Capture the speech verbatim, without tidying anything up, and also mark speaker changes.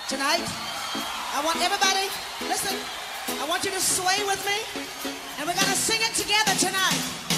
Speaker 1: tonight. I want everybody, listen, I want you to sway with me, and we're gonna sing it together tonight.